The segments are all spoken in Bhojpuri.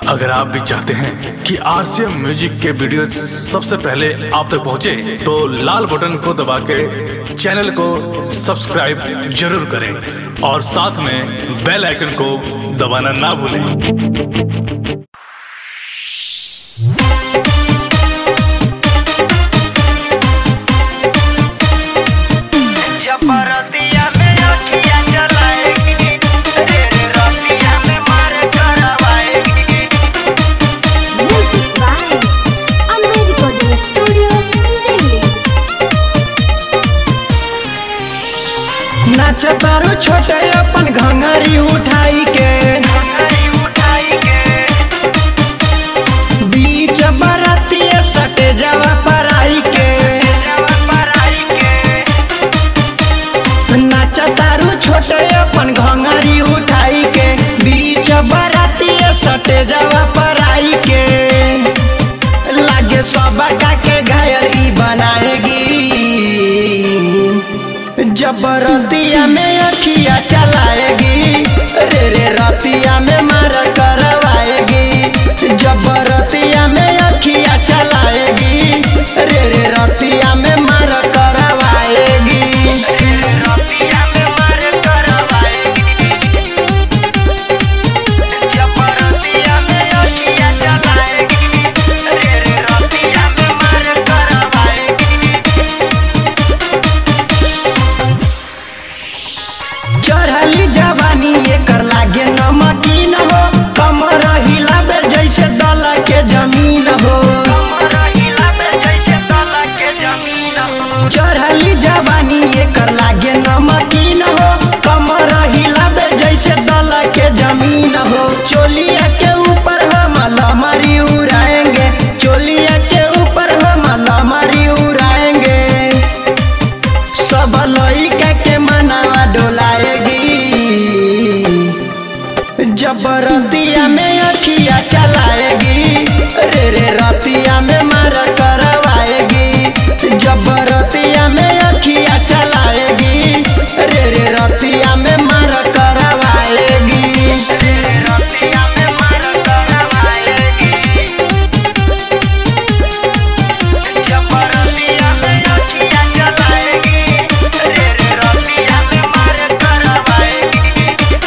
अगर आप भी चाहते हैं कि आरसीएम म्यूजिक के वीडियो सबसे पहले आप तक पहुंचे, तो लाल बटन को दबा के चैनल को सब्सक्राइब जरूर करें और साथ में बेल आइकन को दबाना ना भूलें। नाचतारू छोटे अपन घंघरी उठाई के बीच बरातिया सटे जावा पराई के। नाचतारू छोटे अपन घंघरी उठाई के बीच बरातिया सटे जावा पराई के। लागे सबका के घायल ई बनाएगी, जबरतिया में अखिया चलाएगी, रे रतिया में मार करवाएगी। जबरतिया में अखिया चलाएगी, रे रतिया में मार करवाएगी। रतिया में मार करवाएगी, जबरतिया में अखिया चलाएगी, रे रतिया में मार करवाएगी। चढ़ली जवानी एकर लागे नमकीन हो, कमर हिलाबे जैसे दल के जमीन हो। चढ़ली जवानी एकर लागे नमकीन हो, कमर हिलाबे जैसे दल के जमीन हो। चोलिया के ऊपर हम लमरी उड़ाएंगे, चोलिया के ऊपर हम लमरी उड़ाएंगे। सब लइका के मनावा डोलाएगी, जबरतिया में अखिया चलाएगी, रे रतिया में मार करवाएगी। जबरतिया में अखिया चलाएगी, रे रतिया में मार करवाएगी। रतिया में मार करवाएगी, जबरतिया में अखिया चलाएगी, रे रतिया में मार करवाएगी।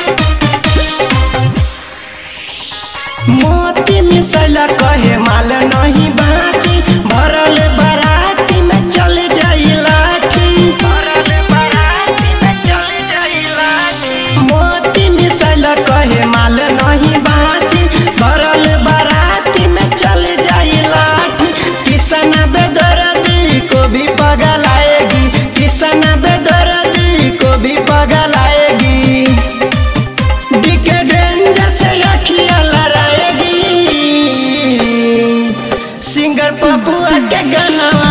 मोती मिसल कहे माल नहीं बाची, भरल बाराती में चल जाई लाठी, भरल बाराती में चल जाई लाठी। मोती मिसल कहे माल नहीं बाची, भरल बाराती में चल जाई लाठी। किसन बेदर्दी को भी पगलाएगी, किसन बेदर्दी को भी पगलाएगी। डीके डेंजर से अखियां लड़ाएगी, सिंगर पपुआ के गाना